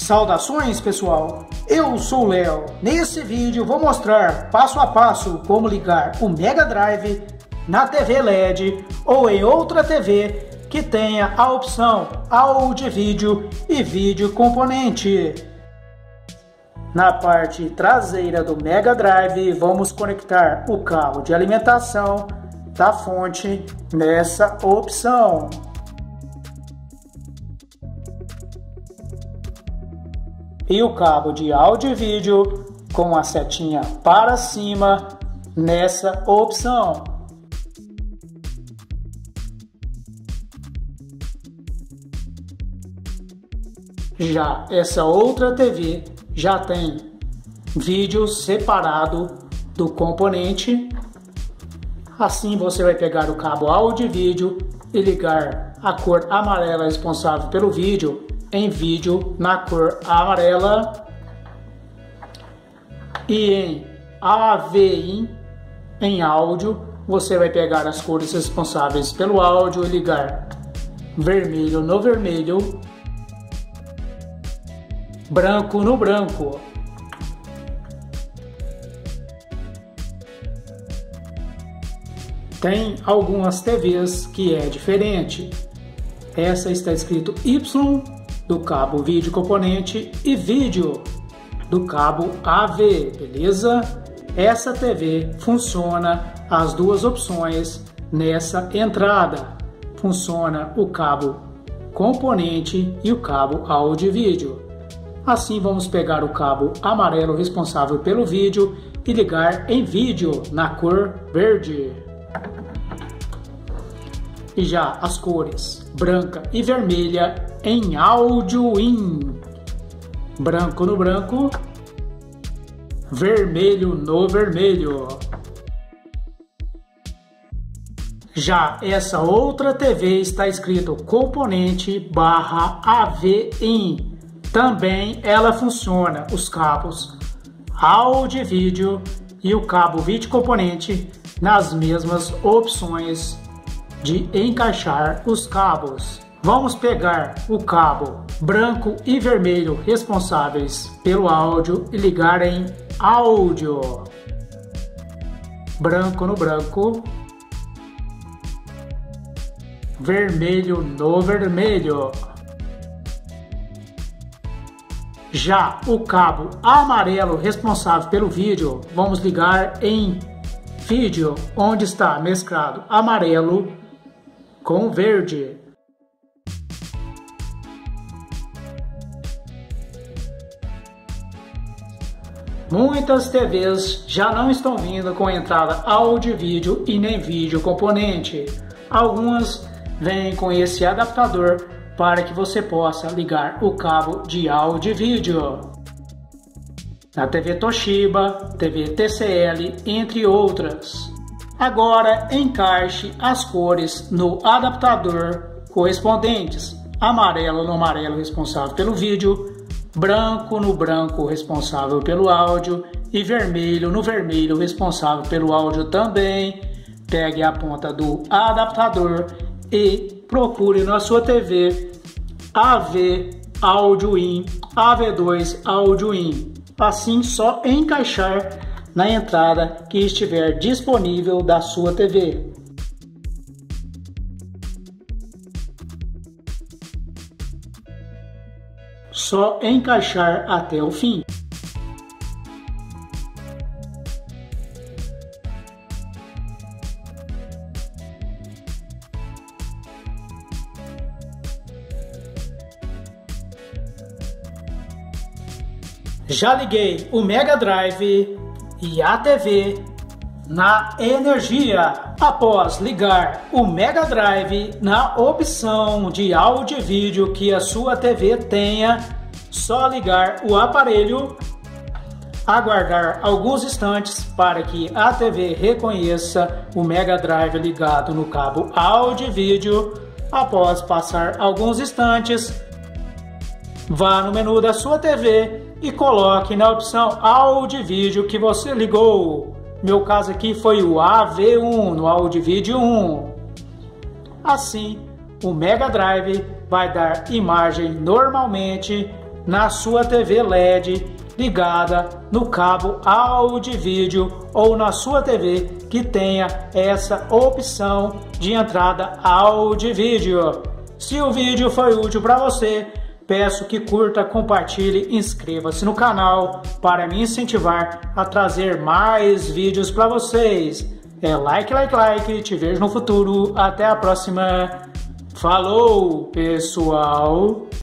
Saudações, pessoal! Eu sou o Léo. Nesse vídeo vou mostrar passo a passo como ligar o Mega Drive na TV LED ou em outra TV que tenha a opção áudio, vídeo e vídeo componente. Na parte traseira do Mega Drive vamos conectar o cabo de alimentação da fonte nessa opção. E o cabo de áudio e vídeo com a setinha para cima nessa opção. Já essa outra TV já tem vídeo separado do componente. Assim você vai pegar o cabo áudio e vídeo e ligar a cor amarela responsável pelo vídeo em vídeo na cor amarela e em AVI em áudio você vai pegar as cores responsáveis pelo áudio e ligar vermelho no vermelho, branco no branco. Tem algumas TVs que é diferente. Essa está escrito Y do cabo vídeo componente e vídeo do cabo AV, beleza? Essa TV funciona as duas opções nessa entrada. Funciona o cabo componente e o cabo áudio e vídeo. Assim vamos pegar o cabo amarelo responsável pelo vídeo e ligar em vídeo na cor verde. E já as cores branca e vermelha em áudio in. Branco no branco, vermelho no vermelho. Já essa outra TV está escrito componente /AV in. Também ela funciona os cabos áudio e vídeo e o cabo vídeo componente nas mesmas opções de encaixar os cabos. Vamos pegar o cabo branco e vermelho responsáveis pelo áudio e ligar em áudio. Branco no branco, vermelho no vermelho. Já o cabo amarelo responsável pelo vídeo, vamos ligar em vídeo, onde está mesclado amarelo com verde. Muitas TVs já não estão vindo com entrada áudio, vídeo e nem vídeo componente. Algumas vêm com esse adaptador para que você possa ligar o cabo de áudio e vídeo. Na TV Toshiba, TV TCL, entre outras. Agora encaixe as cores no adaptador correspondentes. Amarelo no amarelo responsável pelo vídeo, branco no branco responsável pelo áudio e vermelho no vermelho responsável pelo áudio também. Pegue a ponta do adaptador e procure na sua TV AV áudio in, AV2 áudio in. Assim só encaixar na entrada que estiver disponível da sua TV. Só encaixar até o fim. Já liguei o Mega Drive e a TV na energia. Após ligar o Mega Drive na opção de áudio e vídeo que a sua TV tenha, só ligar o aparelho, aguardar alguns instantes para que a TV reconheça o Mega Drive ligado no cabo áudio e vídeo. Após passar alguns instantes, vá no menu da sua TV e coloque na opção áudio e vídeo que você ligou. Meu caso aqui foi o AV1 no áudio e vídeo 1. Assim, o Mega Drive vai dar imagem normalmente na sua TV LED ligada no cabo áudio e vídeo ou na sua TV que tenha essa opção de entrada áudio e vídeo. Se o vídeo foi útil para você, peço que curta, compartilhe e inscreva-se no canal para me incentivar a trazer mais vídeos para vocês. É like, like, like. Te vejo no futuro. Até a próxima. Falou, pessoal!